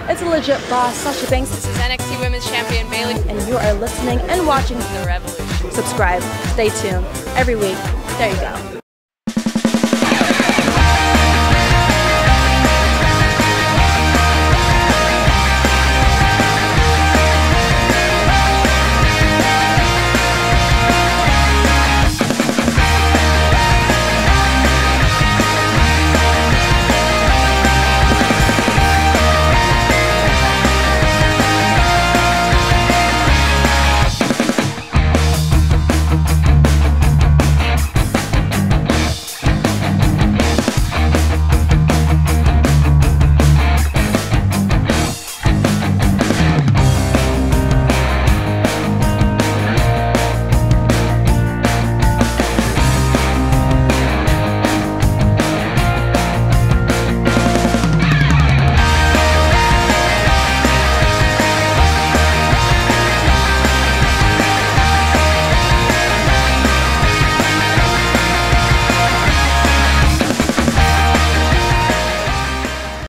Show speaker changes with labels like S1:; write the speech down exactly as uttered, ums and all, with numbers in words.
S1: It's a legit boss, Sasha Banks.
S2: This is N X T Women's Champion Bayley.
S1: And you are listening and watching
S2: The RevELLEution.
S1: Subscribe. Stay tuned. Every week. There you go.